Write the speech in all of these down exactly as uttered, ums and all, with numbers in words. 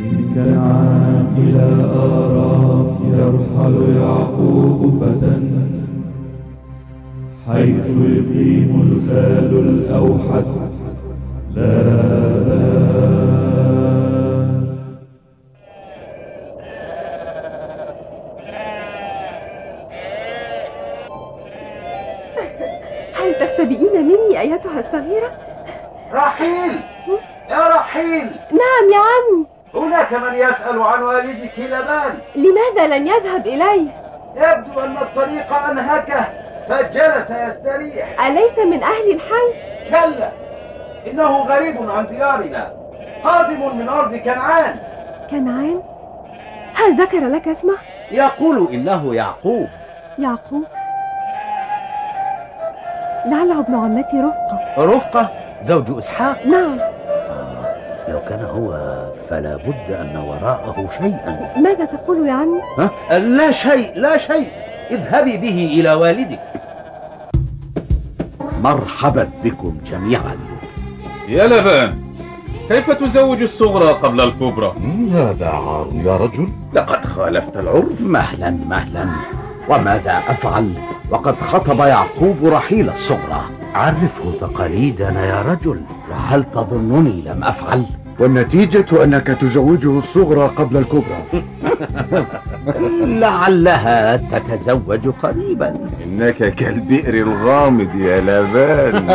من كنعان إلى آرام يرحل يعقوب فتى، حيث يقيم الخال الأوحد لابان. هل تختبئين مني أيتها الصغيرة؟ رحيل يا رحيل. نعم يا عمي. هناك من يسأل عن والدك لبان. لماذا لن يذهب إليه؟ يبدو أن الطريق أنهكه فجلس يستريح. أليس من أهل الحي؟ كلا، إنه غريب عن ديارنا، قادم من أرض كنعان. كنعان؟ هل ذكر لك اسمه؟ يقول إنه يعقوب. يعقوب؟ لعله ابن عمتي رفقة. رفقة زوج إسحاق؟ نعم. آه، لو كان هو فلا بد أن وراءه شيئا. ماذا تقول يا عمي؟ ها؟ لا شيء لا شيء، اذهبي به إلى والدك. مرحبا بكم جميعا. يا لبان، كيف تزوج الصغرى قبل الكبرى؟ هذا عار يا رجل، لقد خالفت العرف. مهلا مهلا، وماذا أفعل وقد خطب يعقوب رحيل الصغرى؟ عرفه تقاليدنا يا رجل. وهل تظنني لم أفعل؟ والنتيجة أنك تزوجه الصغرى قبل الكبرى. لعلها تتزوج قريبا. إنك كالبئر الغامض يا لبان.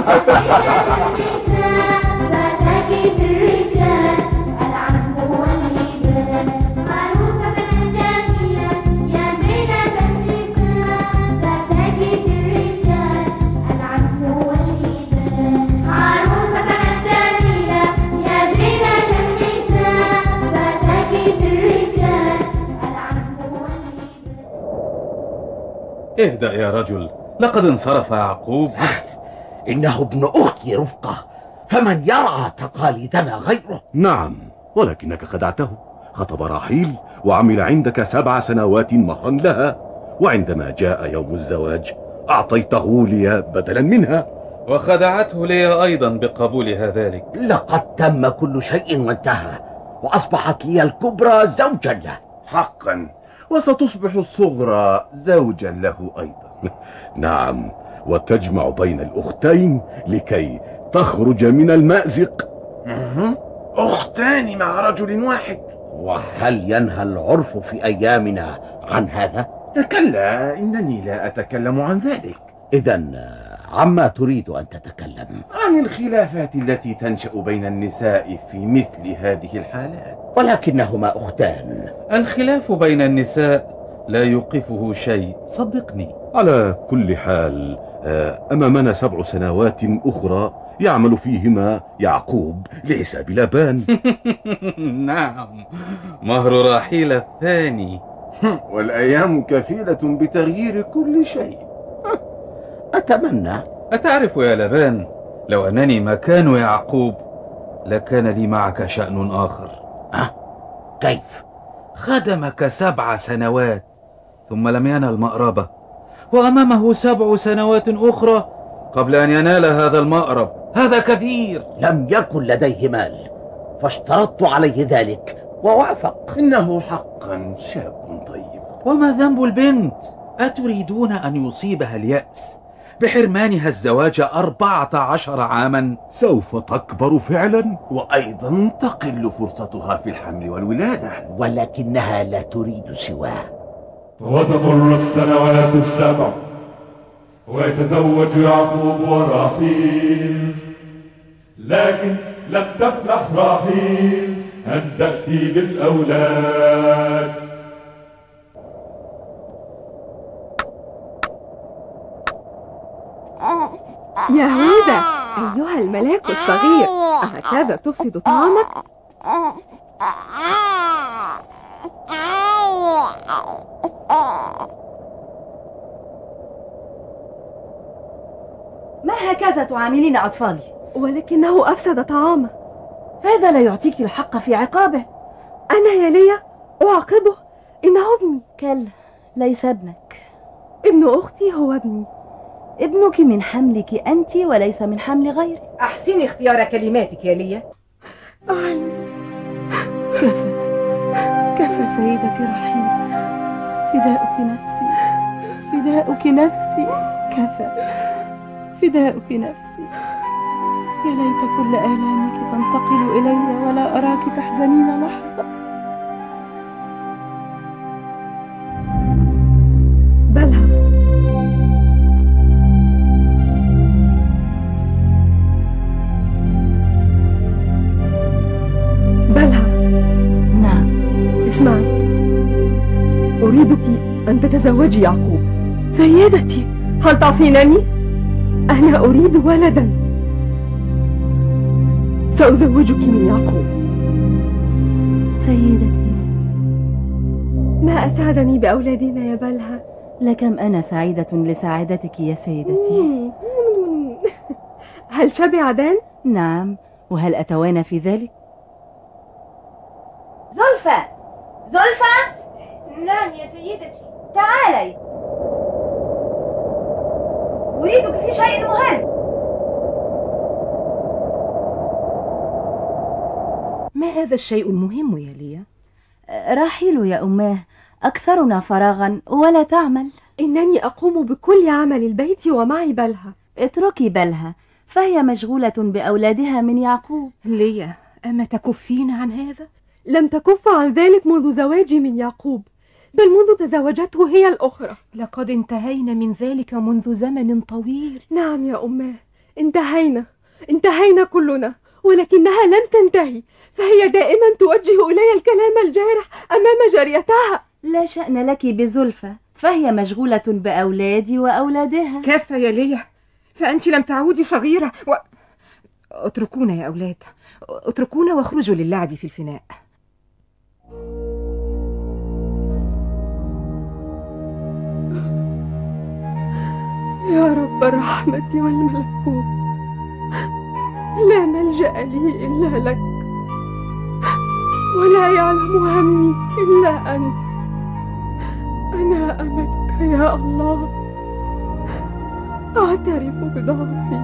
اهدأ يا رجل، لقد انصرف يعقوب. إنه ابن أختي رفقة، فمن يرعى تقاليدنا غيره؟ نعم، ولكنك خدعته. خطب رحيل وعمل عندك سبع سنوات مهرا لها، وعندما جاء يوم الزواج أعطيته لي بدلا منها. وخدعته لي أيضا بقبولها ذلك. لقد تم كل شيء وانتهى، وأصبحت لي الكبرى زوجا له. حقا، وستصبح الصغرى زوجا له أيضا. نعم، وتجمع بين الأختين لكي تخرج من المأزق. أختان مع رجل واحد؟ وهل ينهى العرف في أيامنا عن هذا؟ كلا، إنني لا أتكلم عن ذلك. إذن عما تريد أن تتكلم؟ عن الخلافات التي تنشأ بين النساء في مثل هذه الحالات. ولكنهما أختان. الخلاف بين النساء لا يوقفه شيء، صدقني. على كل حال، أمامنا سبع سنوات أخرى يعمل فيهما يعقوب لحساب لبان. نعم، مهر رحيل الثاني. والأيام كفيلة بتغيير كل شيء. أتمنى. أتعرف يا لبان، لو أنني مكان يعقوب لكان لي معك شأن آخر. أه؟ كيف؟ خدمك سبع سنوات ثم لم ينل مأربة، وأمامه سبع سنوات أخرى قبل أن ينال هذا المأرب. هذا كثير. لم يكن لديه مال فاشترطت عليه ذلك ووافق. إنه حقا شاب طيب. وما ذنب البنت؟ أتريدون أن يصيبها اليأس بحرمانها الزواج أربعة عشر عاما؟ سوف تكبر فعلا، وأيضا تقل فرصتها في الحمل والولادة. ولكنها لا تريد سواه. وتمر السنوات السبع ويتزوج يعقوب ورحيل، لكن لم تفلح رحيل أن تأتي بالأولاد. يهوذا أيها الملاك الصغير، أهكذا تفسد طعامك؟ ما هكذا تعاملين أطفالي؟ ولكنه أفسد طعامه. هذا لا يعطيك الحق في عقابه. أنا يا ليا أعاقبه؟ إنه ابني. كلا، ليس ابنك. ابن أختي هو ابني. ابنك من حملك أنت وليس من حمل غيرك. أحسني اختيار كلماتك يا ليا. أعيني كفى كفى سيدتي رحيل، فداؤك نفسي فداؤك نفسي، كفى فداؤك نفسي. يا ليت كل آلامك تنتقل إلي ولا أراك تحزنين لحظة. بلها، بلها. نعم. اسمعي، أريدك أن تتزوجي يعقوب. سيدتي، هل تعصينني؟ أنا أريد ولدا، سأزوجك من يعقوب. سيدتي، ما أسعدني بأولادنا يا بلها. لكم أنا سعيدة لسعادتك يا سيدتي. هل شبع دان؟ نعم، وهل أتوانى في ذلك؟ زلفى، زلفى. نعم يا سيدتي، تعالي، أريدك في شيء مهم. ما هذا الشيء المهم يا ليا؟ راحيل يا أماه أكثرنا فراغا ولا تعمل. إنني أقوم بكل عمل البيت ومعي بلها. اتركي بلها، فهي مشغولة بأولادها من يعقوب. ليا، أما تكفين عن هذا؟ لم تكف عن ذلك منذ زواجي من يعقوب، بل منذ تزوجته هي الأخرى. لقد انتهينا من ذلك منذ زمن طويل. نعم يا أماه، انتهينا انتهينا كلنا، ولكنها لم تنتهي، فهي دائما توجه إلي الكلام الجارح أمام جاريتها. لا شأن لك بزلفى، فهي مشغولة بأولادي وأولادها. كفى يا ليا، فأنت لم تعودي صغيرة و... اتركونا يا أولاد، اتركونا واخرجوا للعب في الفناء. يا رب الرحمة والملكوت، لا ملجأ لي إلا لك، ولا يعلم همي إلا أنت. أنا أمتك يا الله، أعترف بضعفي،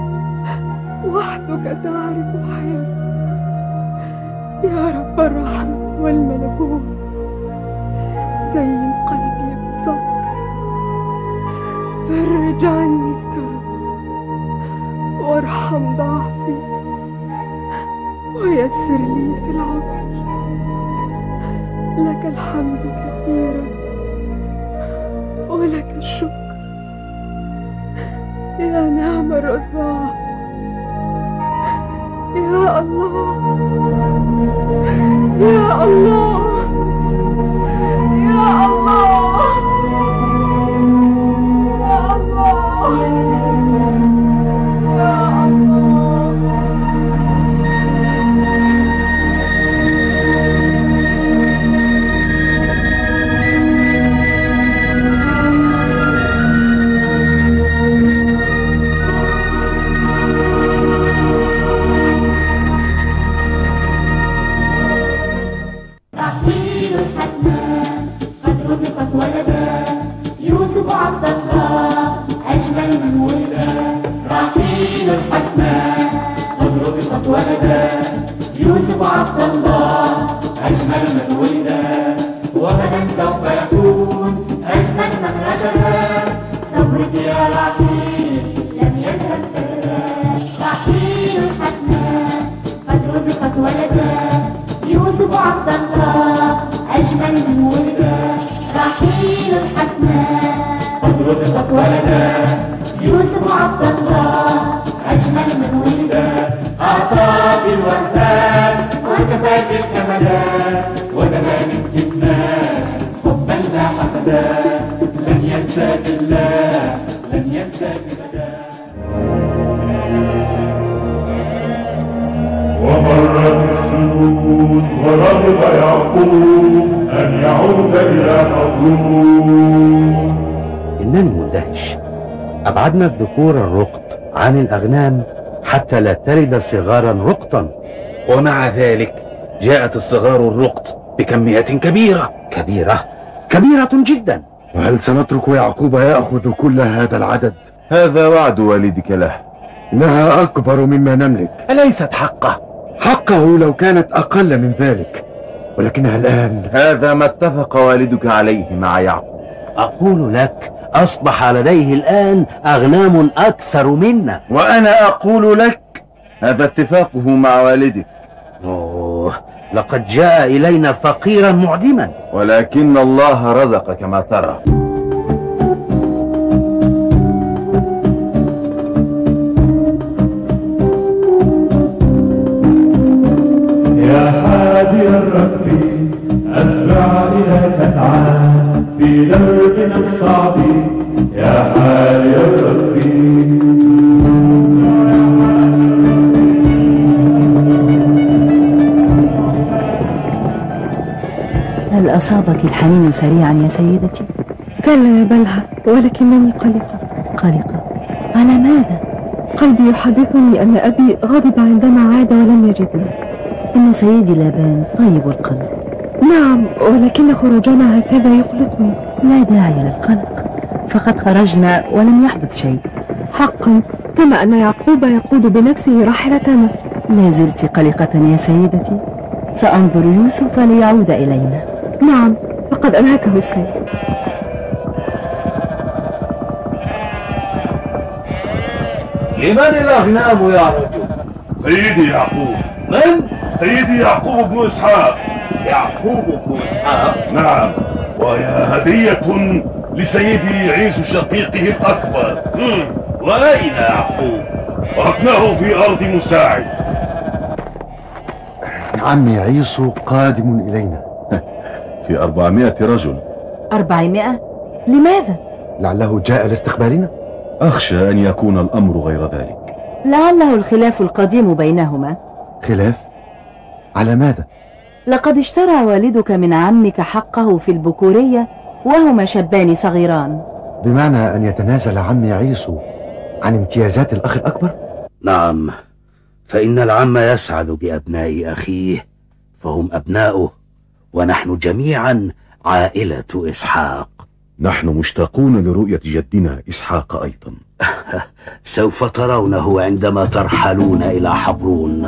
وحدك تعرف حالي. يا رب الرحمة والملكوت، زين قلبي بالصبر، فرج عني الكرب، وارحم ضعفي، ويسر لي في العسر. لك الحمد كثيرا ولك الشكر يا نعم الرزاق. يا الله يا الله يا الله يا الله يا الله. رحيل الحسناء قد رزقت ولدا، يوسف عبد الله أجمل من ولدا. رحيل الحسناء قد رزقت ولدا، يوسف عبد الله أجمل من ولدا. وغدا سوف يكون أجمل من رشدا، صبرك يا رحيل لم يذهب أبدا. رحيل الحسناء قد رزقت ولدا، يوسف عبد الله أجمل من ولدا. رحيل الحسناء قد رزقت ولدا، يوسف عبد الله أجمل من ولدا. أعطاك الوهاب وكفاك الكمالات، ودنا منك الناس حبا لا حسدا. لن ينساك الله لن ينساك أبدا. ومرت السنون ورغب يعقوب أن يعود إلى حضور. إنني مندهش، أبعدنا الذكور الرقط عن الأغنام حتى لا تلد صغارا رقطا، ومع ذلك جاءت الصغار الرقط بكميات كبيرة كبيرة كبيرة جدا. وهل سنترك يعقوب يأخذ كل هذا العدد؟ هذا وعد والدك له. إنها أكبر مما نملك. أليست حقه؟ حقه لو كانت أقل من ذلك. ولكنها الآن. هذا ما اتفق والدك عليه مع يعقوب. أقول لك أصبح لديه الآن أغنام أكثر منا. وأنا أقول لك هذا اتفاقه مع والدك. أوه، لقد جاء إلينا فقيرا معدما. ولكن الله رزق كما ترى. يا حادي الركب أسرع إلى كنعان في دربنا الصعب يا حادي الركب. هل أصابك الحنين سريعا يا سيدتي؟ كلا يا بلها، ولكنني قلقة. قلقة؟ على ماذا؟ قلبي يحدثني أن أبي غضب عندما عاد ولم يجدني. إن سيدي لابان طيب القلب. نعم، ولكن خروجنا هكذا يقلقني. لا داعي للقلق، فقد خرجنا ولم يحدث شيء. حقا، كما أن يعقوب يقود بنفسه راحلتنا. لا زلت قلقة يا سيدتي. سأنظر يوسف ليعود إلينا. نعم، فقد أنهكه السير. لمن الأغنام يا رجل؟ سيدي يعقوب. من؟ سيدي يعقوب بن إسحاق. يعقوب بن إسحاق؟ نعم، وهي هدية لسيدي عيسو شقيقه الأكبر. وأين يعقوب؟ تركناه في أرض مساعد. عمي عيسو قادم إلينا. في أربعمائة رجل. أربعمائة؟ لماذا؟ لعله جاء لاستقبالنا. أخشى أن يكون الأمر غير ذلك. لعله الخلاف القديم بينهما. خلاف؟ على ماذا؟ لقد اشترى والدك من عمك حقه في البكورية وهما شابان صغيران. بمعنى أن يتنازل عمي عيسو عن امتيازات الأخ الأكبر؟ نعم، فإن العم يسعد بأبناء أخيه، فهم أبناؤه، ونحن جميعا عائلة إسحاق. نحن مشتاقون لرؤية جدنا إسحاق أيضا. سوف ترونه عندما ترحلون إلى حبرون.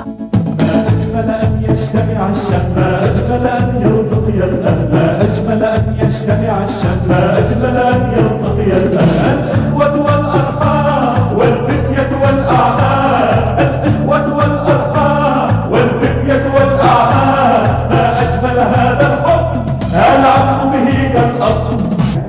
أجمل أن يجتمع الشم، أجمل أن يلتقي الأهل، أجمل أن يجتمع الشم، أجمل أن يلتقي الأهل. الإخوة والأرحام والفتية والأعمام، الإخوة والأرحام والفتية والأعمام. ما أجمل هذا الحب، العم به كالأب.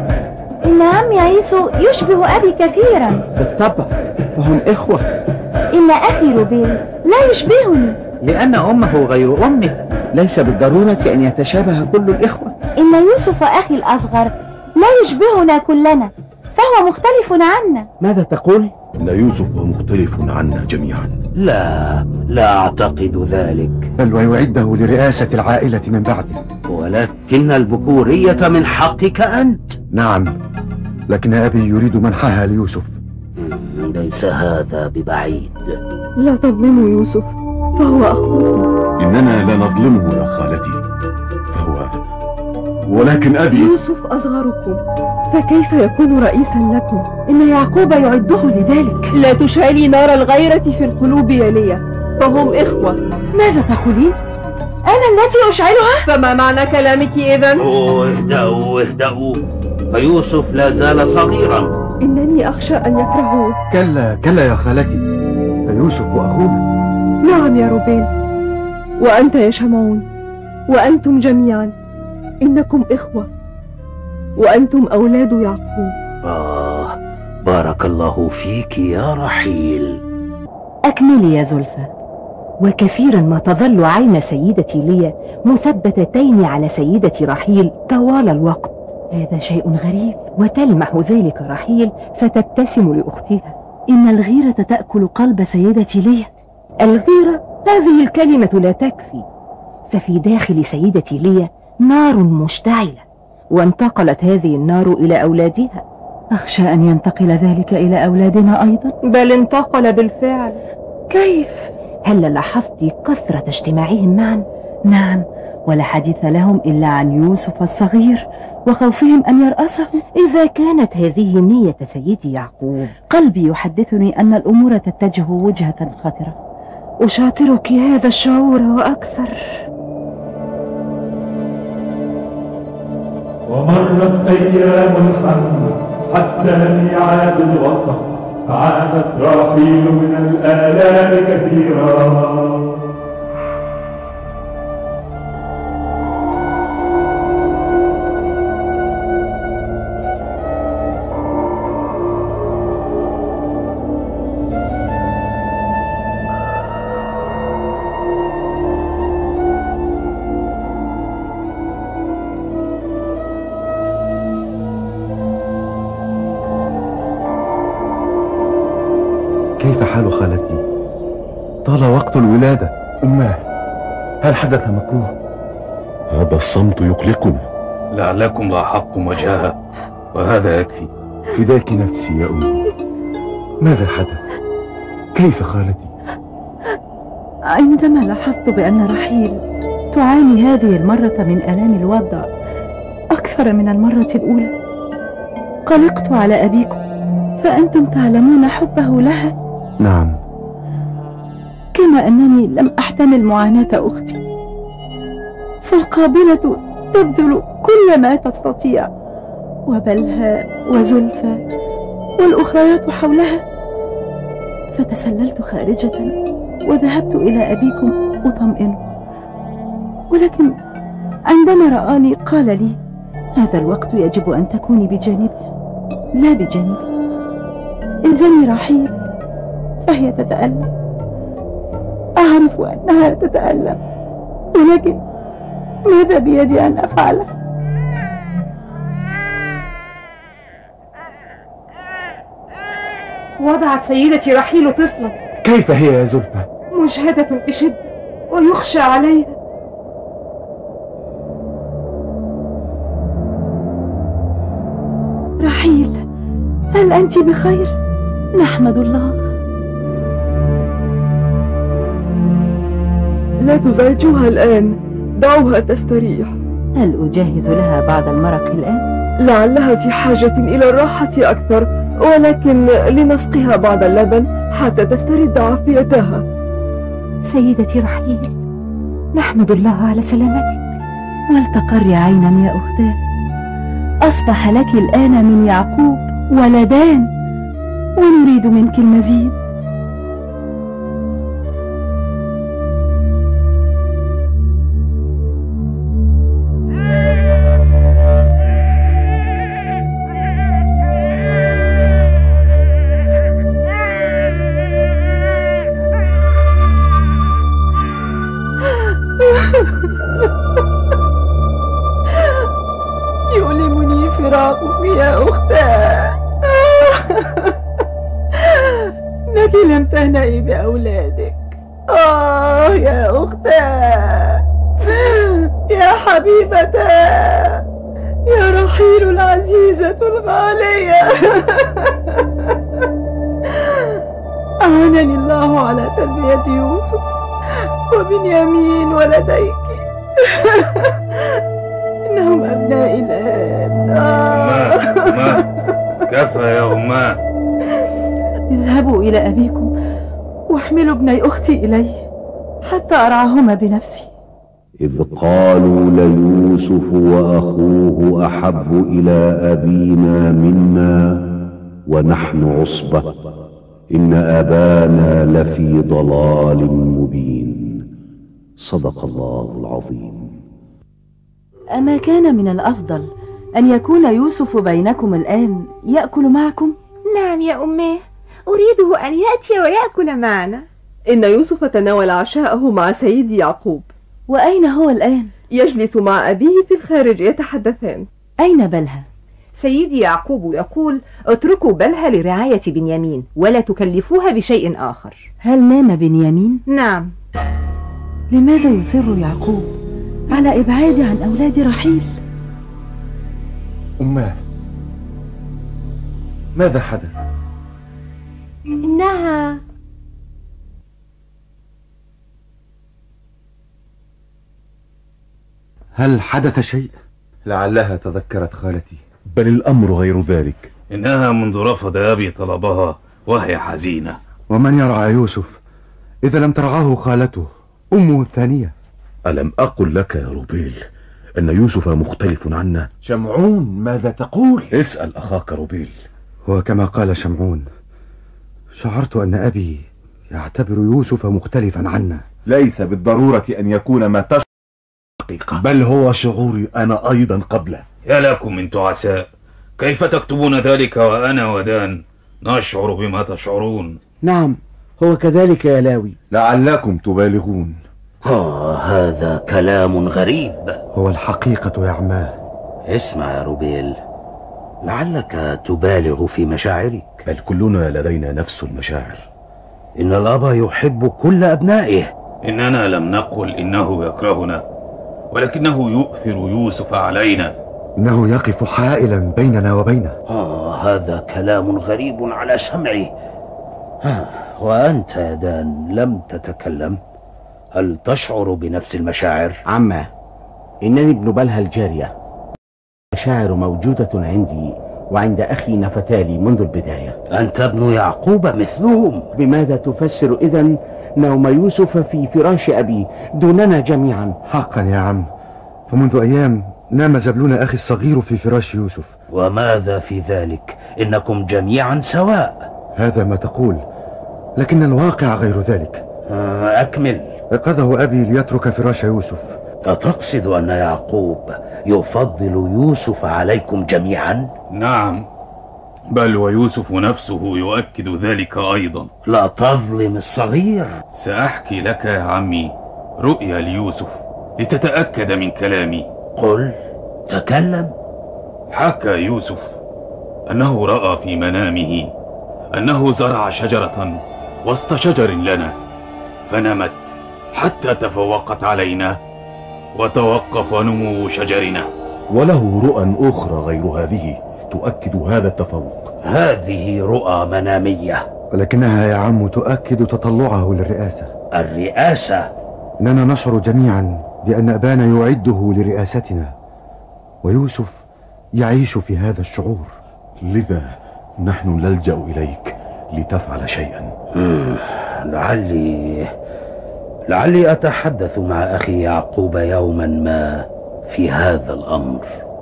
إن عمي عيسو يشبه أبي كثيرا. بالطبع، فهم إخوة. إن أخي روبيل لا يشبهني، لأن أمه غير أمه. ليس بالضرورة أن يتشابه كل الإخوة. إن يوسف أخي الأصغر لا يشبهنا كلنا، فهو مختلف عنا. ماذا تقول؟ إن يوسف مختلف عنا جميعا. لا، لا أعتقد ذلك، بل ويعده لرئاسة العائلة من بعده. ولكن البكورية من حقك أنت. نعم، لكن أبي يريد منحها ليوسف. ليس هذا ببعيد. لا تظلموا يوسف، فهو أخوكم. إننا لا نظلمه يا خالتي، فهو ولكن أبي يوسف أصغركم، فكيف يكون رئيسا لكم؟ إن يعقوب يعده لذلك. لا تشعلي نار الغيرة في القلوب يا ليا، فهم إخوة. ماذا تقولين؟ أنا التي أشعلها؟ فما معنى كلامك إذن؟ أوه، اهدأوا اهدأوا، فيوسف لا زال صغيرا. إنني أخشى أن يكرهوه. كلا كلا يا خالتي، فيوسف أخونا. نعم يا روبيل، وأنت يا شمعون، وأنتم جميعا إنكم إخوة، وأنتم أولاد يعقوب. آه، بارك الله فيك يا رحيل. أكملي يا زلفى. وكثيرا ما تظل عين سيدتي ليا مثبتتين على سيدتي رحيل طوال الوقت. هذا شيء غريب. وتلمح ذلك رحيل فتبتسم لأختها. إن الغيرة تأكل قلب سيدتي ليا. الغيرة، هذه الكلمة لا تكفي، ففي داخل سيدتي ليا نار مشتعلة، وانتقلت هذه النار إلى أولادها. أخشى أن ينتقل ذلك إلى أولادنا أيضا. بل انتقل بالفعل. كيف؟ هل لاحظت كثرة اجتماعهم معا؟ نعم، ولا حديث لهم إلا عن يوسف الصغير وخوفهم أن يرأسه. إذا كانت هذه نية سيدي يعقوب، قلبي يحدثني أن الأمور تتجه وجهة خطرة. أشاطرك هذا الشعور وأكثر. ومرت أيام الحمل حتى ميعاد الوطن، فعادت راحيل من الآلام كثيرا. كيف حال خالتي؟ طال وقت الولادة. أماه، هل حدث مكروه؟ هذا الصمت يقلقنا. لعلكم لاحظتم وجهها وهذا يكفي. فداك نفسي يا أمي. ماذا حدث؟ كيف خالتي؟ عندما لاحظت بأن رحيل تعاني هذه المرة من آلام الوضع أكثر من المرة الأولى، قلقت على أبيكم، فأنتم تعلمون حبه لها. نعم. كما أنني لم أحتمل معاناة أختي، فالقابلة تبذل كل ما تستطيع، وبلها وزلفى والأخريات حولها، فتسللت خارجة وذهبت إلى أبيكم أطمئنه، ولكن عندما رآني قال لي: هذا الوقت يجب أن تكوني بجانبها لا بجانبي، إلزمي رحيل فهي تتألم. أعرف أنها تتألم، ولكن ماذا بيدي أن أفعله؟ وضعت سيدتي رحيل طفلا. كيف هي يا زلفى؟ مجهدة بشدة ويخشى عليها. رحيل، هل أنت بخير؟ نحمد الله. لا تزعجوها الآن، دعوها تستريح. هل أجهز لها بعض المرق الآن؟ لعلها في حاجة إلى الراحة أكثر، ولكن لنسقيها بعض اللبن حتى تسترد عافيتها. سيدتي رحيل، نحمد الله على سلامتك، ولتقر عينا يا أختاه. أصبح لك الآن من يعقوب ولدان، ونريد منك المزيد. يؤلمني فراقك يا أختاه. إنك لم تهنئي بأولادك. آه يا أختاه، يا حبيبتاه، يا رحيل العزيزة الغالية. أعانني الله على تربية يوسف وبنيامين ولديك. إنهم أبنائي الآن. أماه أماه، كفى يا أماه. اذهبوا إلى أبيكم واحملوا ابني أختي إلي حتى أرعاهما بنفسي. إذ قالوا ليوسف وأخوه أحب إلى أبينا منا ونحن عصبة إن أبانا لفي ضلال مبين. صدق الله العظيم. أما كان من الأفضل أن يكون يوسف بينكم الآن يأكل معكم؟ نعم يا أماه، أريده أن يأتي ويأكل معنا. إن يوسف تناول عشاءه مع سيدي يعقوب. وأين هو الآن؟ يجلس مع أبيه في الخارج يتحدثان. أين بلها؟ سيدي يعقوب يقول: اتركوا بلها لرعاية بنيامين ولا تكلفوها بشيء آخر. هل نام بنيامين؟ نعم. لماذا يصر يعقوب على إبعادي عن أولاد رحيل؟ أماه، ماذا حدث؟ إنها هل حدث شيء؟ لعلها تذكرت خالتي. بل الأمر غير ذلك. إنها منذ رفض أبي طلبها وهي حزينة. ومن يرعى يوسف إذا لم ترعاه خالته أمه الثانية؟ ألم أقل لك يا روبيل أن يوسف مختلف عنا؟ شمعون، ماذا تقول؟ اسأل أخاك روبيل. وكما قال شمعون، شعرت أن أبي يعتبر يوسف مختلفا عنا. ليس بالضرورة أن يكون ما تشعر حقيقة، بل هو شعوري أنا أيضا قبله. يا لكم من تعساء، كيف تكتبون ذلك وأنا ودان نشعر بما تشعرون؟ نعم، هو كذلك يا لاوي. لعلكم تبالغون. آه هذا كلام غريب. هو الحقيقة يا عماه. اسمع يا روبيل، لعلك تبالغ في مشاعرك. بل كلنا لدينا نفس المشاعر. إن الأب يحب كل أبنائه. إننا لم نقل إنه يكرهنا، ولكنه يؤثر يوسف علينا. إنه يقف حائلا بيننا وبينه. آه هذا كلام غريب على سمعي. ها وأنت يا دان لم تتكلم، هل تشعر بنفس المشاعر؟ عمه، إنني ابن بلها الجارية. المشاعر موجودة عندي وعند أخي نفتالي منذ البداية. أنت ابن يعقوب مثلهم. بماذا تفسر إذن نوم يوسف في فراش أبي دوننا جميعا؟ حقا يا عم، فمنذ أيام نام زبلون أخي الصغير في فراش يوسف. وماذا في ذلك؟ إنكم جميعا سواء. هذا ما تقول، لكن الواقع غير ذلك. أكمل. أيقظه أبي ليترك فراش يوسف. أتقصد أن يعقوب يفضل يوسف عليكم جميعا؟ نعم، بل ويوسف نفسه يؤكد ذلك أيضا. لا تظلم الصغير. سأحكي لك يا عمي رؤيا ليوسف لتتأكد من كلامي. قل، تكلم. حكى يوسف أنه رأى في منامه أنه زرع شجرة وسط شجر لنا، فنمت حتى تفوقت علينا وتوقف نمو شجرنا. وله رؤى أخرى غير هذه تؤكد هذا التفوق. هذه رؤى منامية، ولكنها يا عم تؤكد تطلعه للرئاسة. الرئاسة؟ إننا نشعر جميعا بأن أبانا يعده لرئاستنا، ويوسف يعيش في هذا الشعور. لذا نحن نلجأ إليك لتفعل شيئا. لعلي لعلي أتحدث مع أخي يعقوب يوما ما في هذا الأمر.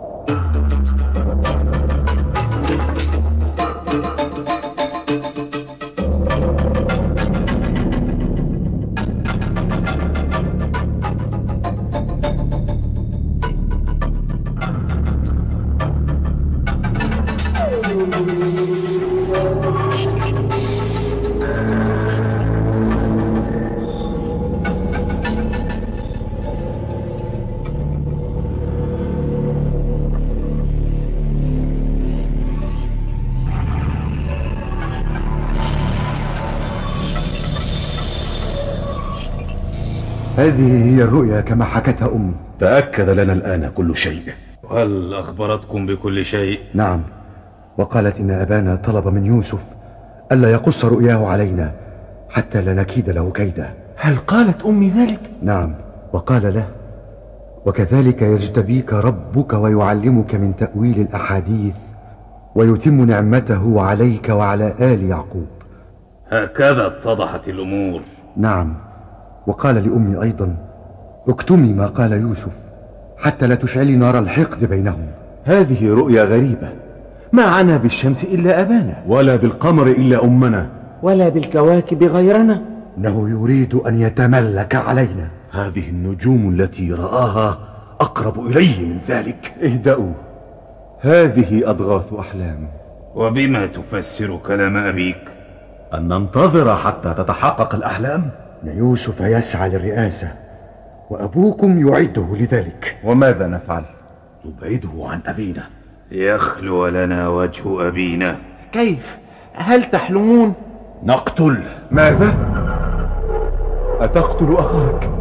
هذه هي الرؤيا كما حكتها أمي. تأكد لنا الآن كل شيء. هل أخبرتكم بكل شيء؟ نعم، وقالت إن أبانا طلب من يوسف ألا يقص رؤياه علينا حتى لا نكيد له كيدا. هل قالت أمي ذلك؟ نعم، وقال له: وكذلك يجتبيك ربك ويعلمك من تأويل الأحاديث ويتم نعمته عليك وعلى آل يعقوب. هكذا اتضحت الأمور. نعم، وقال لأمي أيضا: اكتمي ما قال يوسف حتى لا تشعلي نار الحقد بينهم. هذه رؤيا غريبة، ما عنا بالشمس إلا أبانا، ولا بالقمر إلا أمنا، ولا بالكواكب غيرنا. إنه يريد أن يتملك علينا. هذه النجوم التي رآها أقرب إليه من ذلك. اهدأوا، هذه أضغاث أحلام. وبما تفسر كلام أبيك؟ أن ننتظر حتى تتحقق الأحلام. إن يوسف يسعى للرئاسة وأبوكم يعده لذلك. وماذا نفعل؟ نبعده عن أبينا، يخلو لنا وجه أبينا. كيف؟ هل تحلمون؟ نقتل. ماذا؟ أتقتل أخاك؟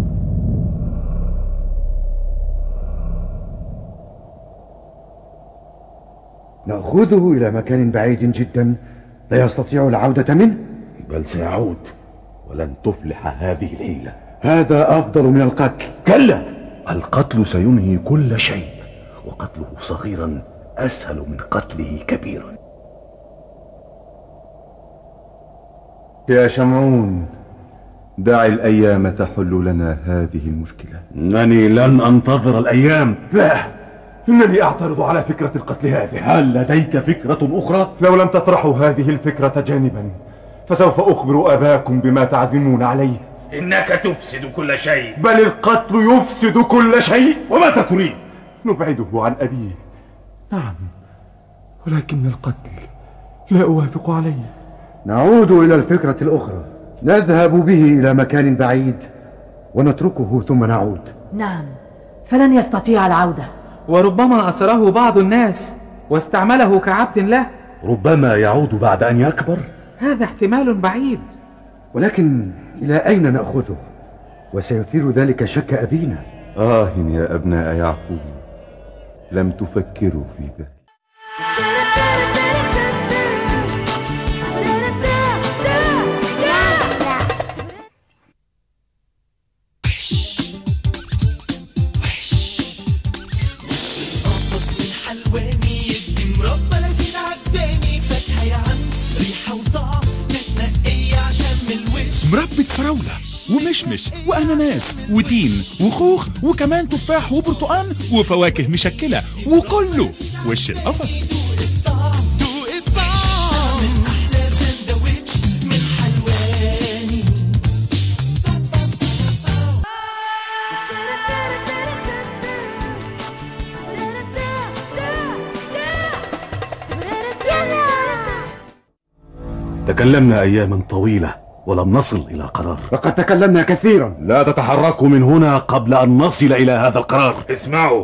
نأخذه إلى مكان بعيد جدا لا يستطيع العودة منه. بل سيعود، ولن تفلح هذه الحيلة. هذا أفضل من القتل. كلا، القتل سينهي كل شيء، وقتله صغيرا أسهل من قتله كبيرا. يا شمعون، دع الأيام تحل لنا هذه المشكلة. إنني لن أنتظر الأيام. لا، إنني أعترض على فكرة القتل هذه. هل لديك فكرة أخرى؟ لو لم تطرحوا هذه الفكرة جانبا فسوف أخبر أباكم بما تعزمون عليه. إنك تفسد كل شيء. بل القتل يفسد كل شيء. وماذا تريد؟ نبعده عن أبيه. نعم، ولكن القتل لا أوافق عليه. نعود إلى الفكرة الأخرى، نذهب به إلى مكان بعيد ونتركه ثم نعود. نعم، فلن يستطيع العودة. وربما أسره بعض الناس واستعمله كعبد له. ربما يعود بعد أن يكبر. هذا احتمال بعيد. ولكن إلى أين نأخذه؟ وسيثير ذلك شك أبينا. آه يا أبناء يعقوب، لم تفكروا في ذلك. مربى فراولة ومشمش وأناناس وتين وخوخ وكمان تفاح وبرتقان وفواكه مشكلة وكله وش القفص. تكلمنا أياما طويلة ولم نصل إلى قرار. لقد تكلمنا كثيرا. لا تتحركوا من هنا قبل أن نصل إلى هذا القرار. اسمعوا،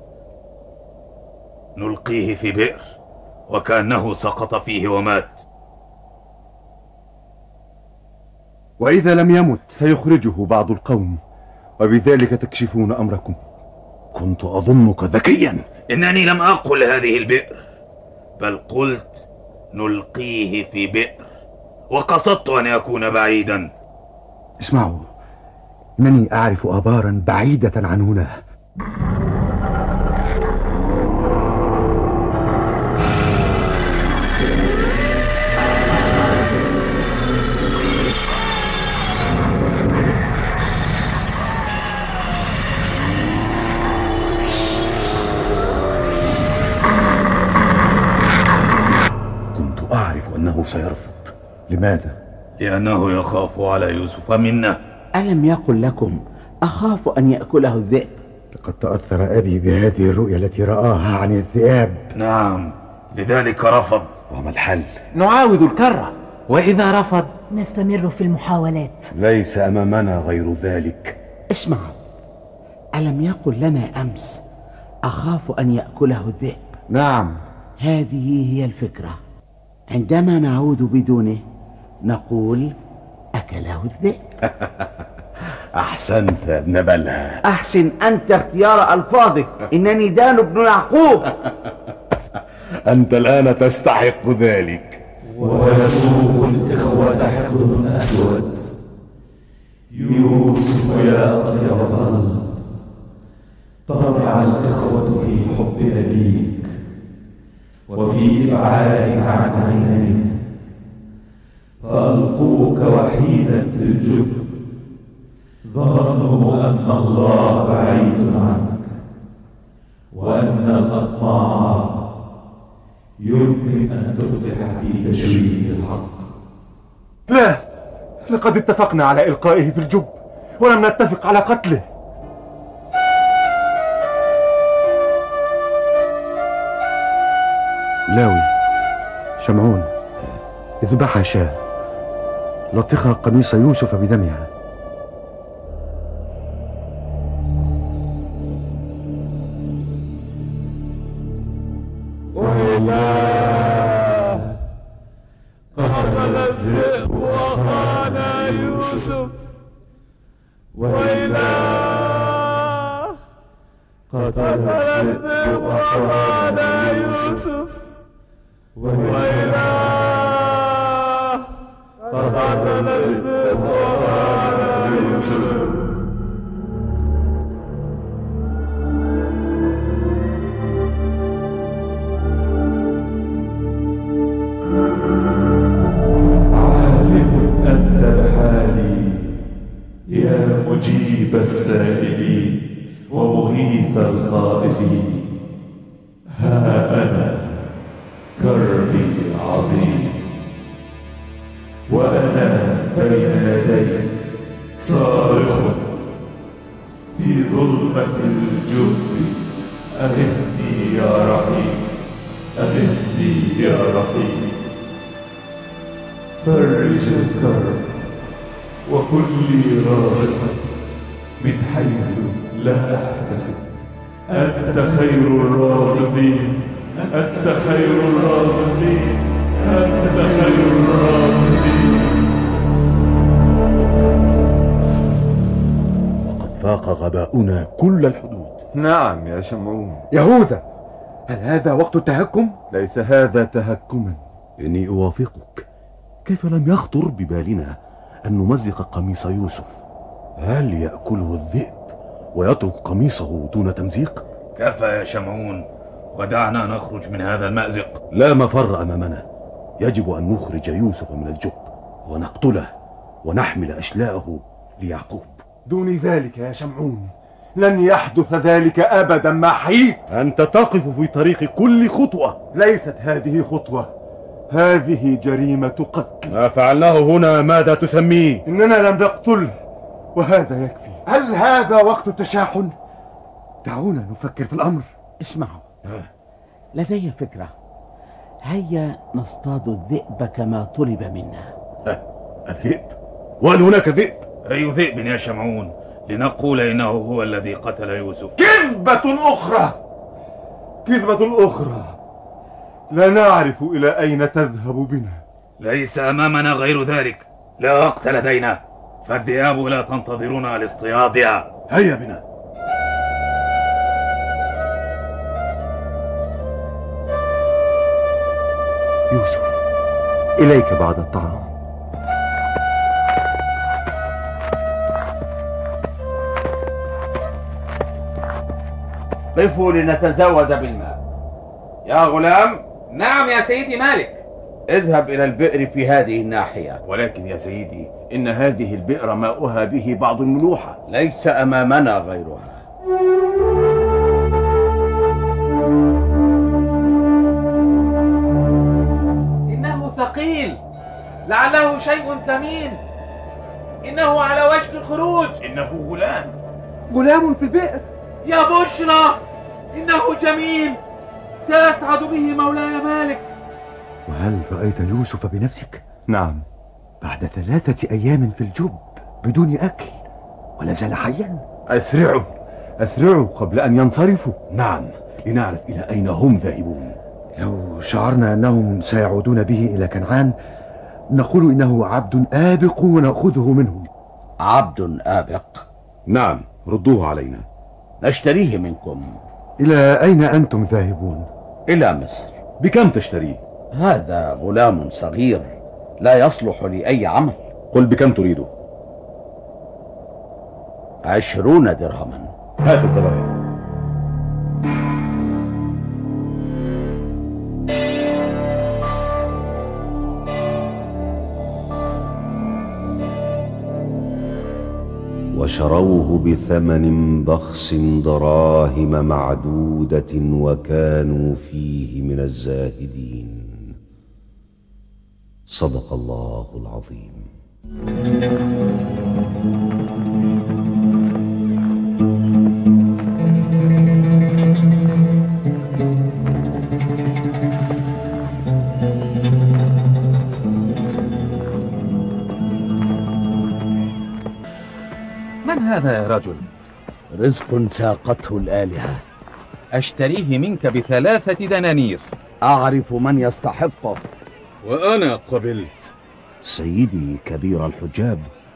نلقيه في بئر وكأنه سقط فيه ومات. وإذا لم يمت سيخرجه بعض القوم وبذلك تكشفون أمركم. كنت أظنك ذكيا. إنني لم أقل هذه البئر، بل قلت نلقيه في بئر، وقصدت أن يكون بعيدا. اسمعوا، إنني أعرف آبارا بعيدة عن هنا. كنت أعرف أنه سيرفض. لماذا؟ لأنه يخاف على يوسف منا. ألم يقل لكم أخاف أن يأكله الذئب؟ لقد تأثر أبي بهذه الرؤيا التي رآها عن الذئاب. نعم، لذلك رفض. وما الحل؟ نعاود الكرة، وإذا رفض نستمر في المحاولات. ليس أمامنا غير ذلك. اسمعوا، ألم يقل لنا أمس أخاف أن يأكله الذئب؟ نعم، هذه هي الفكرة. عندما نعود بدونه نقول أكله الذئب. أحسنت يا ابن بلها. أحسن أنت اختيار ألفاظك. إنني دان بن يعقوب. أنت الآن تستحق ذلك. ويسوق الإخوة حقد أسود. يوسف يا أطيب ظل، طمع الإخوة في حب أبيك وفي إبعادك عن عينيه، فألقوك وحيدا في الجب، ظنوا أن الله بعيد عنك وأن الأطماع يمكن أن تفلح في تشويه الحق. لا، لقد اتفقنا على إلقائه في الجب ولم نتفق على قتله. لاوي، شمعون، اذبحها شاة، لطخها قميص يوسف بدمها. وإله قتل الذئب وخان يوسف، وإله قتل الذئب وخان يوسف، وإله قتل الذئب وخان يوسف. عالم أنت بحالي مغيث الخائفين. ها أنا كربي عظيم، وأنا بين يديك صارخ في ظلمة الجب. أغثني يا رحيم، أغثني يا رحيم. فرج الكرب وكن لي رازقا من حيث لا أحتسب. أنت خير الرازقين، أنت خير الرازقين، أنت خير الرازقين. وقد فاق غباؤنا كل الحدود. نعم يا شمعون. يهوذا، هل هذا وقت التهكم؟ ليس هذا تهكما. إني أوافقك. كيف لم يخطر ببالنا أن نمزق قميص يوسف؟ هل يأكله الذئب ويترك قميصه دون تمزيق؟ كفى يا شمعون، ودعنا نخرج من هذا المأزق. لا مفر أمامنا. يجب أن نخرج يوسف من الجب ونقتله ونحمل أشلاءه ليعقوب. دون ذلك يا شمعون لن يحدث ذلك أبدا ما حييت. أنت تقف في طريق كل خطوة. ليست هذه خطوة، هذه جريمة قتل. ما فعلناه هنا ماذا تسميه؟ إننا لم نقتله وهذا يكفي. هل هذا وقت التشاحن؟ دعونا نفكر في الأمر. اسمعوا، لدي فكرة. هيا نصطاد الذئب كما طلب منا. الذئب؟ وهل هناك ذئب؟ أي ذئب يا شمعون؟ لنقول إنه هو الذي قتل يوسف. كذبة أخرى، كذبة أخرى. لا نعرف إلى أين تذهب بنا. ليس أمامنا غير ذلك. لا وقت لدينا، فالذئاب لا تنتظرنا لاصطيادها. هيا بنا. يوسف، إليك بعد الطعام. قفوا لنتزود بالماء. يا غلام. نعم يا سيدي مالك. اذهب إلى البئر في هذه الناحية. ولكن يا سيدي إن هذه البئر ماؤها به بعض الملوحة. ليس أمامنا غيرها. إنه ثقيل، لعله شيء ثمين. إنه على وشك الخروج. إنه غلام. غلام في البئر. يا بشرى، إنه جميل، سأسعد به مولاي مالك. وهل رأيت يوسف بنفسك؟ نعم. بعد ثلاثة أيام في الجب بدون أكل ولا زال حيا. أسرعوا أسرعوا قبل أن ينصرفوا. نعم، لنعرف إلى أين هم ذاهبون. لو شعرنا أنهم سيعودون به إلى كنعان نقول إنه عبد آبق ونأخذه منهم. عبد آبق؟ نعم، ردوه علينا. نشتريه منكم. إلى أين أنتم ذاهبون؟ إلى مصر. بكم تشتريه؟ هذا غلام صغير لا يصلح لأي عمل. قل بكم تريده؟ عشرون درهما. هات الدراهم. وشروه بثمن بخس دراهم معدودة وكانوا فيه من الزاهدين. صدق الله العظيم. من هذا يا رجل؟ رزق ساقته الآلهة. أشتريه منك بثلاثة دنانير. أعرف من يستحقه. وأنا قبلت. سيدي كبير الحجاب،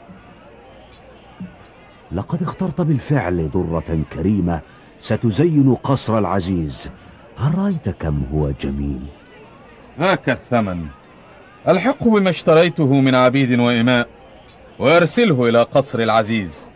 لقد اخترت بالفعل درة كريمة ستزين قصر العزيز. هل رأيت كم هو جميل؟ هاك الثمن. ألحقه بما اشتريته من عبيد وإماء وأرسله إلى قصر العزيز.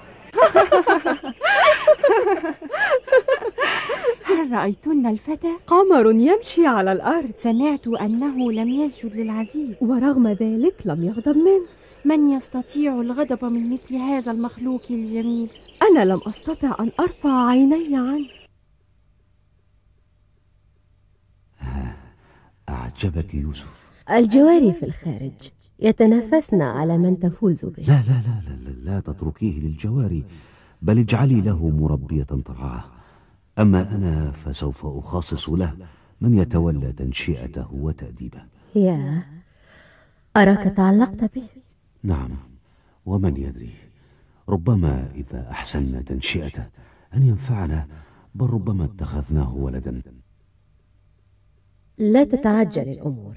هل رأيتن الفتى؟ قمر يمشي على الأرض. سمعت أنه لم يسجد للعزيز، ورغم ذلك لم يغضب منه. من يستطيع الغضب من مثل هذا المخلوق الجميل؟ أنا لم أستطع أن أرفع عيني عنه. أعجبك يوسف؟ الجواري في الخارج يتنافسن على من تفوز به. لا لا لا لا, لا, لا تتركيه للجواري، بل اجعلي له مربية ترعاه. أما أنا فسوف أخصص له من يتولى تنشئته وتأديبه. يا أراك تعلقت به. نعم، ومن يدري، ربما إذا أحسننا تنشئته أن ينفعنا، بل ربما اتخذناه ولدا. لا تتعجل الأمور.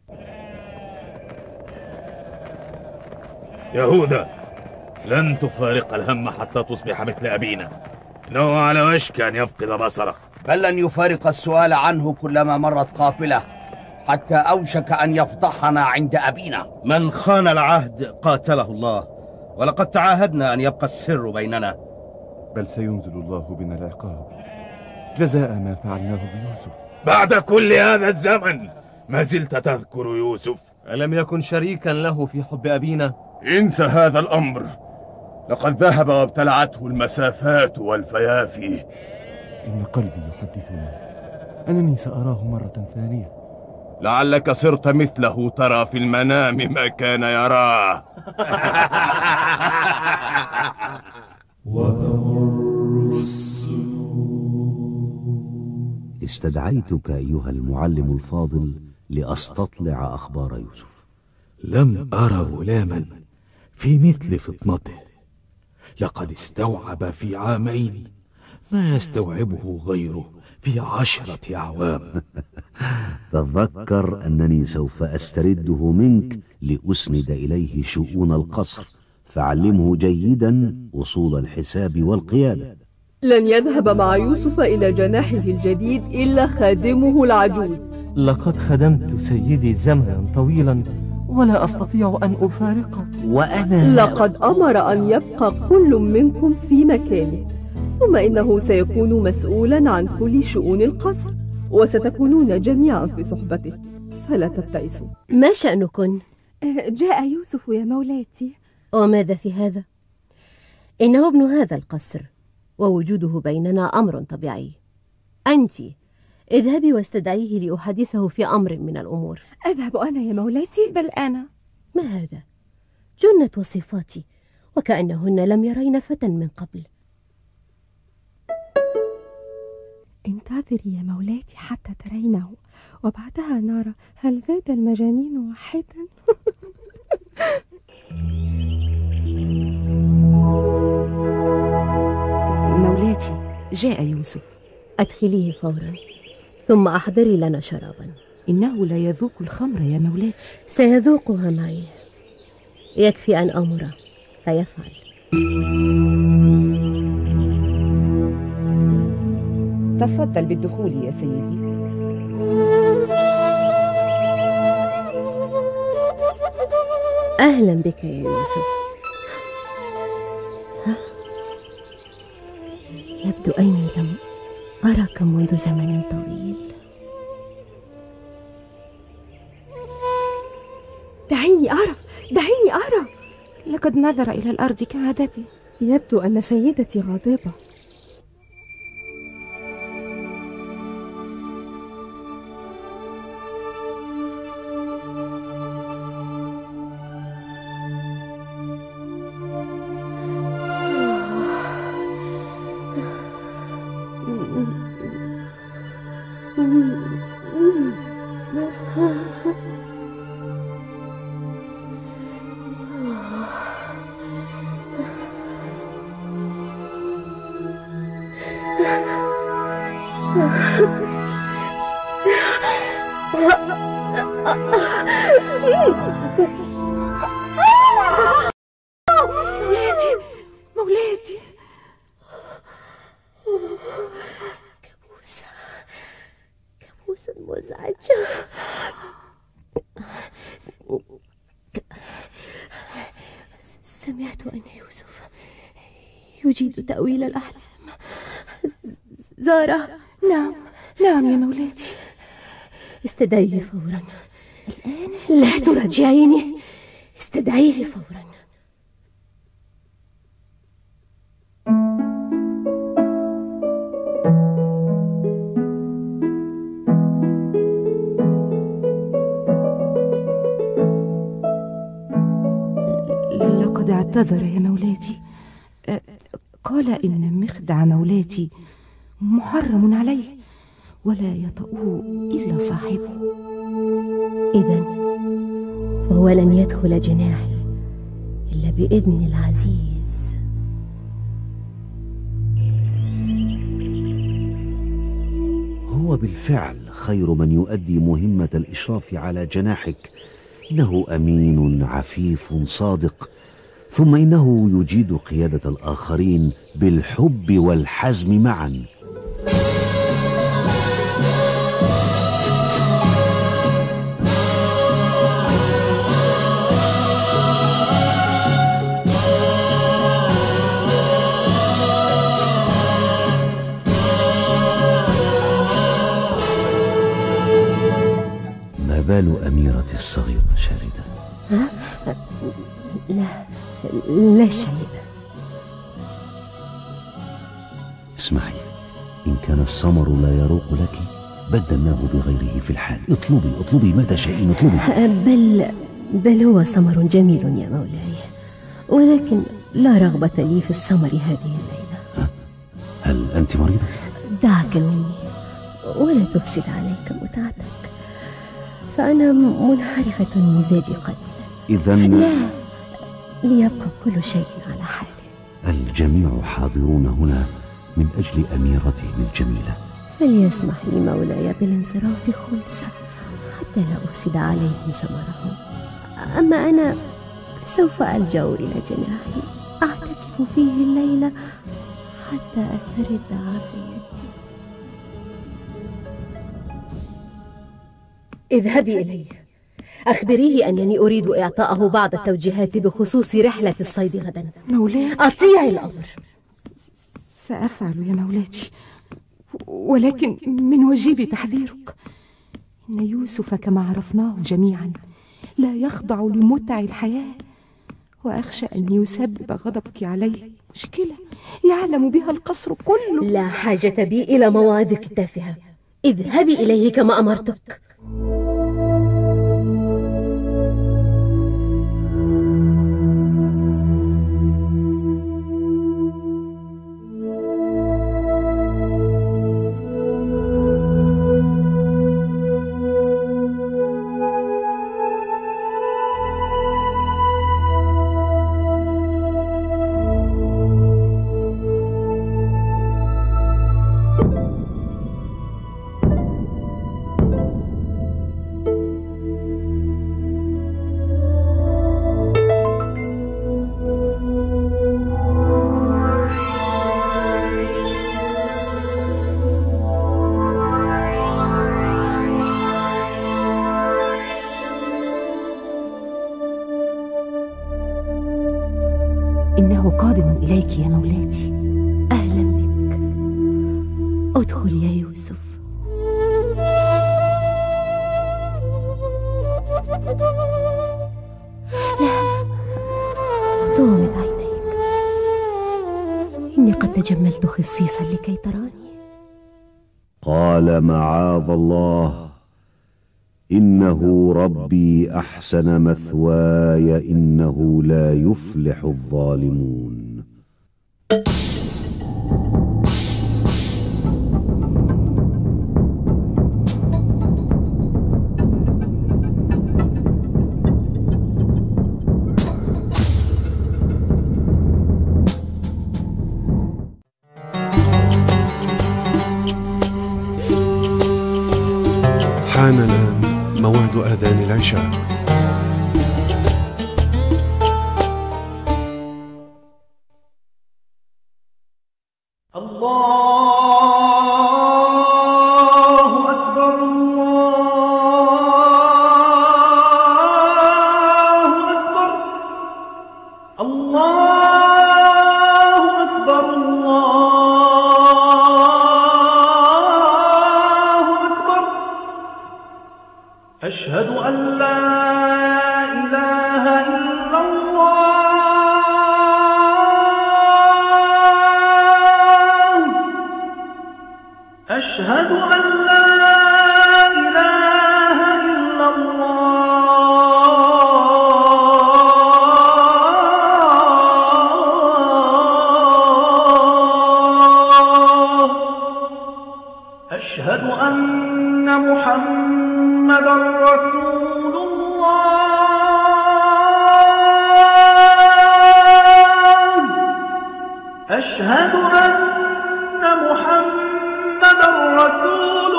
يهوذا، لن تفارق الهم حتى تصبح مثل أبينا، إنه على وشك أن يفقد بصره. بل لن يفارق السؤال عنه كلما مرت قافلة، حتى أوشك أن يفضحنا عند أبينا. من خان العهد قاتله الله، ولقد تعاهدنا أن يبقى السر بيننا. بل سينزل الله بنا العقاب جزاء ما فعلناه بيوسف. بعد كل هذا الزمن ما زلت تذكر يوسف؟ ألم يكن شريكا له في حب أبينا؟ انسى هذا الأمر، لقد ذهب وابتلعته المسافات والفيافي. إن قلبي يحدثني أنني سأراه مرة ثانية. لعلك صرت مثله، ترى في المنام ما كان يراه. وتمر السنون. استدعيتك أيها المعلم الفاضل لأستطلع أخبار يوسف. لم أرى غلاما في مثل فطنته، لقد استوعب في عامين ما يستوعبه غيره في عشرة أعوام. تذكر أنني سوف أسترده منك لأسند إليه شؤون القصر، فعلمه جيدا أصول الحساب والقيادة. لن يذهب مع يوسف إلى جناحه الجديد إلا خادمه العجوز. لقد خدمت سيدي زمنا طويلا ولا أستطيع أن أفارقه. وأنا لقد أمر أن يبقى كل منكم في مكانه، ثم إنه سيكون مسؤولا عن كل شؤون القصر، وستكونون جميعا في صحبته، فلا تبتئسوا. ما شأنكن؟ جاء يوسف يا مولاتي. وماذا في هذا؟ إنه ابن هذا القصر، ووجوده بيننا أمر طبيعي. أنت اذهبي واستدعيه لأحدثه في أمر من الأمور. أذهب أنا يا مولاتي؟ بل أنا. ما هذا؟ جنت وصفاتي، وكأنهن لم يرين فتى من قبل. انتظري يا مولاتي حتى ترينه، وبعدها نرى هل زاد المجانين واحدا. مولاتي، جاء يوسف. أدخليه فورا، ثم أحضري لنا شرابا. إنه لا يذوق الخمر يا مولاتي. سيذوقها معي، يكفي أن أمره فيفعل. تفضل بالدخول يا سيدي. أهلا بك يا يوسف. ها؟ يبدو أني لم أراك منذ زمن طويل. دعيني أرى، دعيني أرى. لقد نظر إلى الأرض كعادته. يبدو أن سيدتي غاضبة. مولاتي، مولاتي. كابوس، كابوس مزعج. سمعت أن يوسف يجيد تأويل الأحلام. زارة. نعم نعم يا مولاتي. استدعيه فورا. الآن؟ لا تراجعيني، استدعيه فورا. قد اعتذر يا مولاتي. قال إن مخدع مولاتي محرم عليه ولا يطأه إلا صاحبه. إذن فهو لن يدخل جناحي إلا بإذن العزيز. هو بالفعل خير من يؤدي مهمة الإشراف على جناحك. إنه أمين عفيف صادق، ثم إنه يجيد قيادة الآخرين بالحب والحزم معا. ما بال أميرتي الصغيرة شاردة؟ ها؟ لا لا شيء. اسمعي، إن كان السمر لا يروق لك بدلناه بغيره في الحال. اطلبي اطلبي ما تشائين، اطلبي. بل بل هو سمر جميل يا مولاي، ولكن لا رغبة لي في السمر هذه الليلة. هل أنت مريضة؟ دعك مني ولا تفسد عليك متعتك، فأنا منحرفة مزاجي قليلا. إذن لا، ليبقى كل شيء على حاله. الجميع حاضرون هنا من أجل أميرته الجميلة. فليسمح لي مولاي بالانصراف خلصا حتى لا أفسد عليهم سمرهم. أما أنا سوف ألجأ إلى جناحي أعتكف فيه الليلة حتى أسترد عافيتي. اذهبي إليه، أخبريه أنني أريد إعطاءه بعض التوجيهات بخصوص رحلة الصيد غدا. مولاي، أطيعي الأمر. سأفعل يا مولاتي، ولكن من واجبي تحذيرك. إن يوسف كما عرفناه جميعا لا يخضع لمتع الحياة، وأخشى أن يسبب غضبك عليه مشكلة يعلم بها القصر كله. لا حاجة بي إلى مواعظك التافهة، اذهبي إليه كما أمرتك. إنه قادم إليك يا مولاتي. أهلا بك، ادخل يا يوسف. لا، طومد عينيك، إني قد تجملت خصيصا لكي تراني. قال معاذ الله، إنه ربي أحسن مثواي إنه لا يفلح الظالمون. حان الآن موعد آذان العشاء. الله أكبر، الله أكبر، الله أكبر، الله أكبر. أشهد أن لا إله إلا الله، أشهد أن لا إله إلا الله. أشهد أن محمدا رسول الله أشهد أن محمدا رسول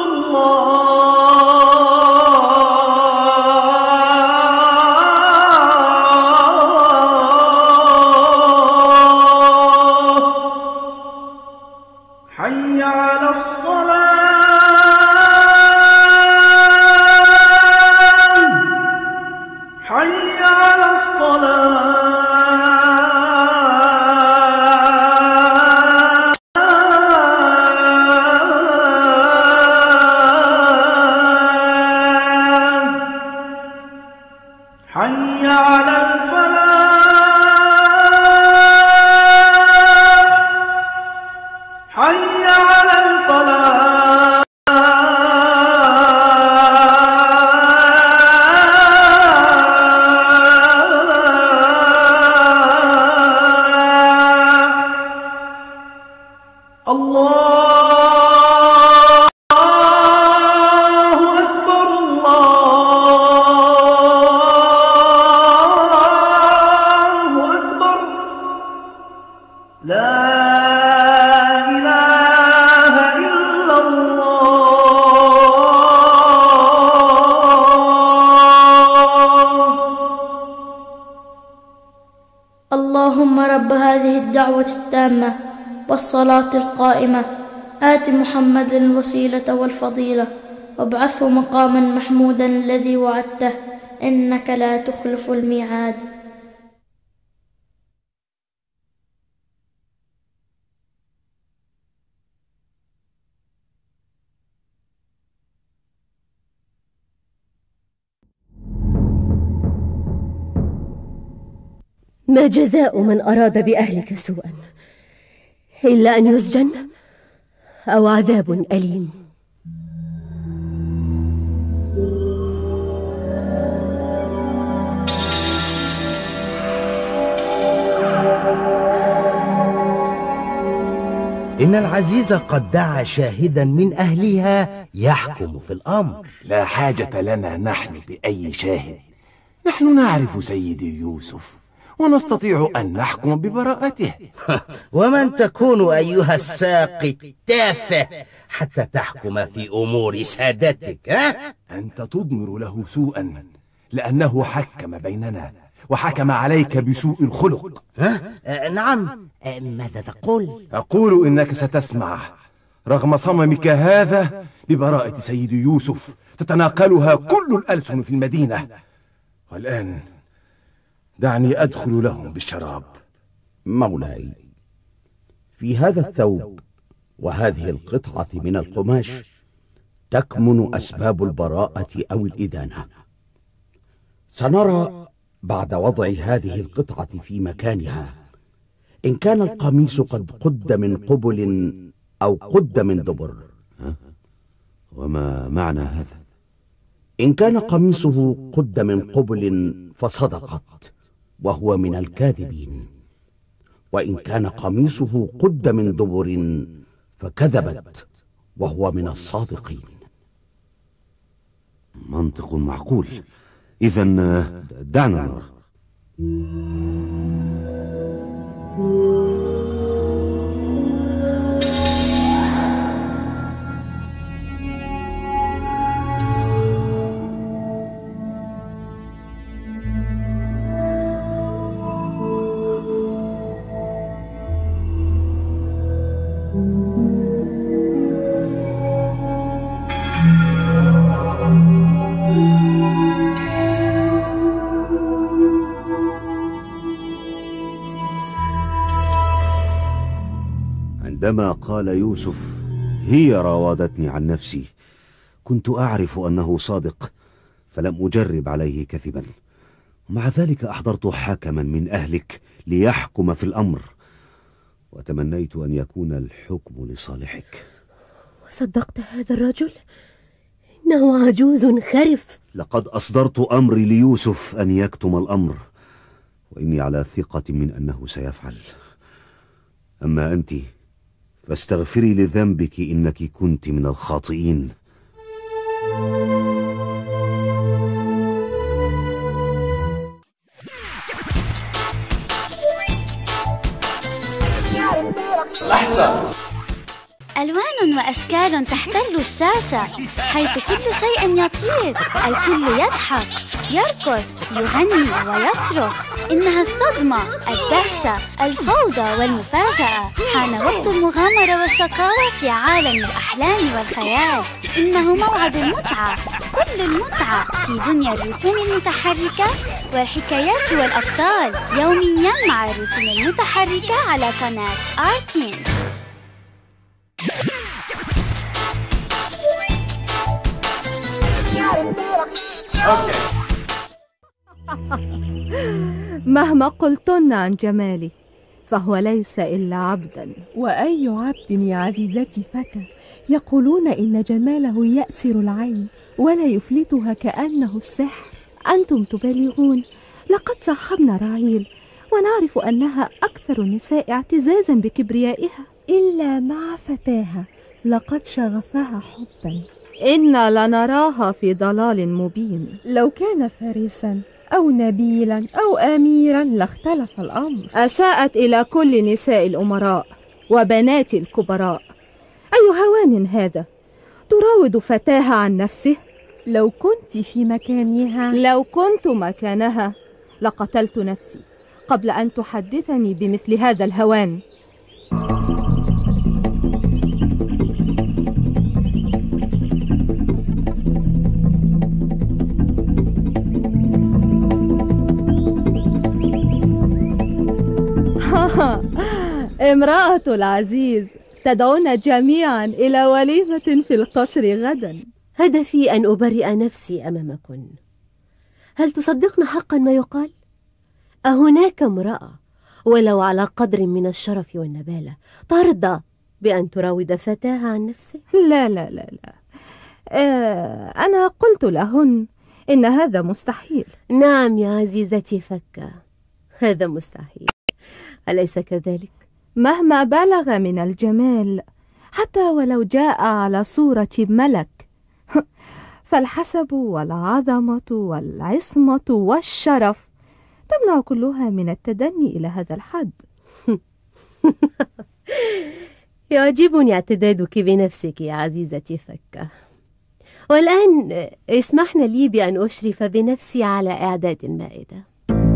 الله حي على الصلاة حي على الصلاة حي على الفلاح حي على الفلاح الله أكبر الله أكبر لا إله إلا الله اللهم رب هذه الدعوة التامة والصلاة القائمة آت محمد الوسيلة والفضيلة وابعثه مقاما محمودا الذي وعدته إنك لا تخلف الميعاد. ما جزاء من أراد بأهلك سوءا إلا أن يسجن أو عذاب أليم. إن العزيز قد دعا شاهدا من أهلها يحكم في الأمر. لا حاجة لنا نحن بأي شاهد، نحن نعرف سيدي يوسف ونستطيع أن نحكم ببراءته. ومن تكون أيها الساقي التافه حتى تحكم في أمور سادتك؟ ها؟ أنت تضمر له سوءا لأنه حكم بيننا وحكم عليك بسوء الخلق. ها؟ آه نعم. آه ماذا تقول؟ أقول إنك ستسمع رغم صممك هذا ببراءة سيدي يوسف تتناقلها كل الألسن في المدينة. والآن دعني أدخل لهم بالشراب. مولاي، في هذا الثوب وهذه القطعة من القماش تكمن أسباب البراءة أو الإدانة. سنرى بعد وضع هذه القطعة في مكانها إن كان القميص قد قد من قبل أو قد من دبر. وما معنى هذا؟ إن كان قميصه قد من قبل فصدقت وهو من الكاذبين، وإن كان قميصه قد من دبر فكذبت وهو من الصادقين. منطق معقول. إذن دعنا نرى. عندما قال يوسف هي راودتني عن نفسي كنت أعرف أنه صادق، فلم أجرب عليه كذبا. مع ذلك أحضرت حكما من أهلك ليحكم في الأمر، وتمنيت أن يكون الحكم لصالحك. وصدقت هذا الرجل؟ إنه عجوز خرف. لقد أصدرت أمري ليوسف أن يكتم الأمر، وإني على ثقة من أنه سيفعل. أما أنت فاستغفري لذنبك إنك كنت من الخاطئين. لحظة. ألوان وأشكال تحتل الشاشة، حيث كل شيء يطير، الكل يضحك، يرقص، يغني ويصرخ. إنها الصدمة، الدهشة، الفوضى والمفاجأة. حان وقت المغامرة والشقاوة في عالم الأحلام والخيال. إنه موعد المتعة، كل المتعة في دنيا الرسوم المتحركة والحكايات والأبطال، يوميا مع الرسوم المتحركة على قناة آرتين. مهما قلتن عن جمالي فهو ليس إلا عبدا. وأي عبد يا عزيزتي فتى؟ يقولون إن جماله يأسر العين ولا يفلتها كأنه السحر. أنتم تبالغون، لقد صاحبنا رعيل ونعرف أنها أكثر النساء اعتزازا بكبريائها، إلا مع فتاها لقد شغفها حبا. إنا لنراها في ضلال مبين. لو كان فارسا أو نبيلا أو أميرا لاختلف الأمر. أساءت إلى كل نساء الأمراء وبنات الكبراء. أي هوان هذا، تراود فتاها عن نفسه؟ لو كنت في مكانها، لو كنت مكانها لقتلت نفسي قبل أن تحدثني بمثل هذا الهوان. امرأة العزيز، تدعون جميعا إلى وليمة في القصر غدا. هدفي أن أبرئ نفسي أمامكن. هل تصدقن حقا ما يقال؟ أهناك امرأة ولو على قدر من الشرف والنبالة ترضى بأن تراود فتاها عن نفسه؟ لا لا لا لا آه أنا قلت لهن إن هذا مستحيل. نعم يا عزيزتي فكة، هذا مستحيل، أليس كذلك؟ مهما بلغ من الجمال، حتى ولو جاء على صورة ملك، فالحسب والعظمة والعصمة والشرف تمنع كلها من التدني إلى هذا الحد. يعجبني اعتدادك بنفسك يا عزيزتي فكة. والآن اسمحنا لي بأن أشرف بنفسي على إعداد المائدة.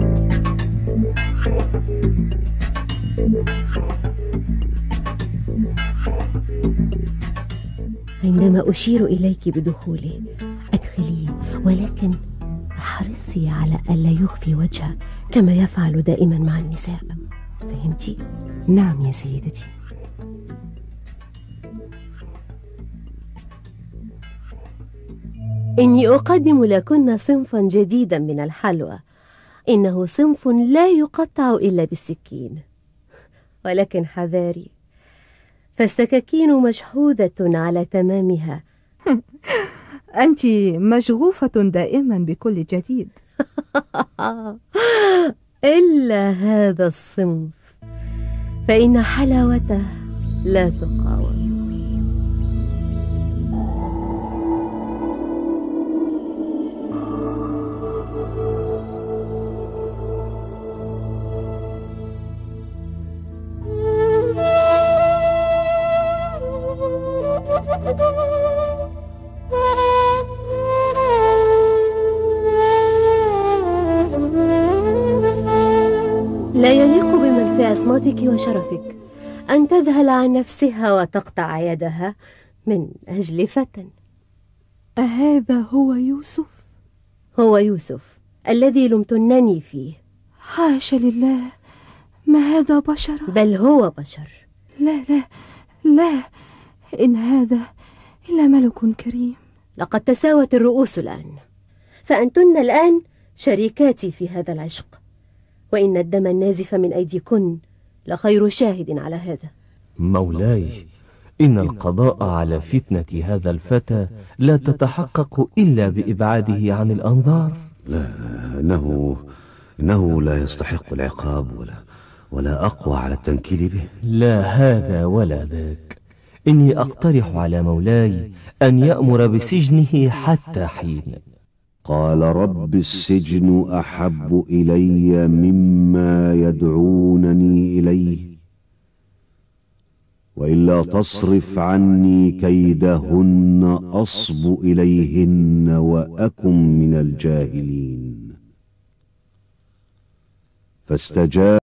عندما أشير إليك بدخولي أدخلي، ولكن احرصي على ألا يخفي وجهه كما يفعل دائما مع النساء، فهمتي؟ نعم يا سيدتي. إني أقدم لكن صنفا جديدا من الحلوى، إنه صنف لا يقطع إلا بالسكين، ولكن حذاري، فالسكاكين مشحوذة على تمامها. أنت مشغوفة دائما بكل جديد. إلا هذا الصنف فإن حلاوته لا تقاوم. لا يليق بمن في عصمتك وشرفك أن تذهل عن نفسها وتقطع يدها من أجل فتى. أهذا هو يوسف؟ هو يوسف الذي لمتنني فيه. حاشا لله، ما هذا بشر؟ بل هو بشر. لا لا لا، إن هذا إلا ملك كريم. لقد تساوت الرؤوس الآن، فأنتن الآن شريكاتي في هذا العشق، وإن الدم النازف من أيديكن لخير شاهد على هذا. مولاي، إن القضاء على فتنة هذا الفتى لا تتحقق إلا بإبعاده عن الأنظار. لا، إنه إنه لا يستحق العقاب ولا ولا أقوى على التنكيل به. لا هذا ولا ذاك، إني أقترح على مولاي أن يأمر بسجنه حتى حين. قال رب السجن أحب إلي مما يدعونني إليه، وإلا تصرف عني كيدهن أصب إليهن وأكن من الجاهلين. فاستجاب